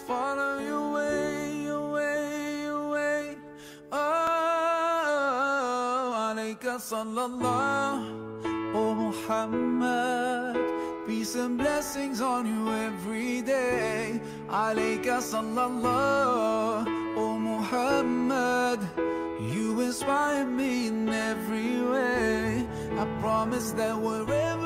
follow your way, your way, your way. Oh, alayka sallallahu, oh Muhammad. Peace and blessings on you every day. Alayka sallallahu, oh Muhammad. You inspire me in every way. I promise that wherever